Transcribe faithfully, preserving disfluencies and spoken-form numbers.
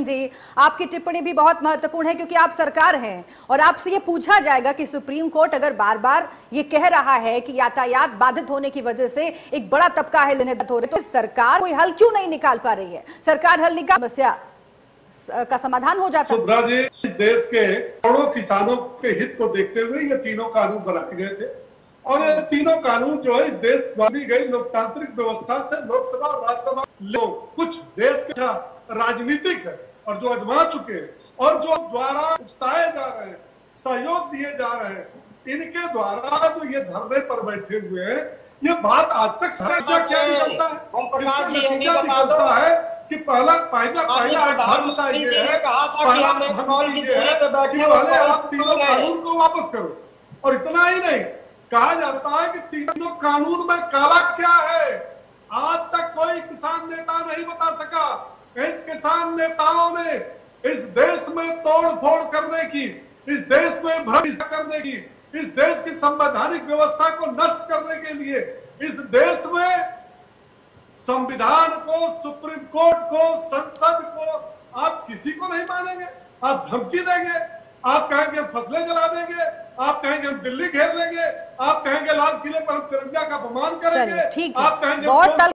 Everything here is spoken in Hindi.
जी, आपकी टिप्पणी भी बहुत महत्वपूर्ण है क्योंकि आप सरकार हैं और आपसे ये पूछा जाएगा कि सुप्रीम कोर्ट अगर बार बार ये कह रहा है कि यातायात बाधित होने की वजह से एक बड़ा तबका है निर्धत हो रहे, तो सरकार कोई हल क्यों नहीं निकाल पा रही है? सरकार हल निकाल समस्या का समाधान हो जाता। सुब्रा जी, इस देश के करोड़ों किसानों के हित को देखते हुए ये तीनों कानून बनाए गए थे और ये तीनों कानून जो है इस देश द्वारा दी गई लोकतांत्रिक व्यवस्था से लोकसभा और राज्यसभा लोग कुछ देश के राजनीतिक है और जो अजमा चुके हैं और जो द्वारा उकसाए जा रहे हैं, सहयोग दिए जा रहे हैं, इनके द्वारा जो ये धरने पर बैठे हुए हैं, ये बात आज तक नतीजा क्या निकलता है? इसका नतीजा निकलता है कि पहला पहला पहला धर्म ये है, पहला धर्म ये है कि पहले आप तीनों कानून को वापस करो और इतना ही नहीं कहा जाता है कि तीनों कानून में काला क्या है आज तक कोई किसान नेता नहीं बता सका। इन किसान नेताओं ने इस देश में तोड़ फोड़ करने की, इस देश में भ्रष्ट करने की, इस देश की संवैधानिक व्यवस्था को नष्ट करने के लिए, इस देश में संविधान को, सुप्रीम कोर्ट को, संसद को आप किसी को नहीं मानेंगे। आप धमकी देंगे, आप कहेंगे फसलें जला देंगे, आप कहेंगे हम दिल्ली घेर लेंगे, आप कहेंगे लाल किले पर हम तिरंगा का अपमान करेंगे, आप कहेंगे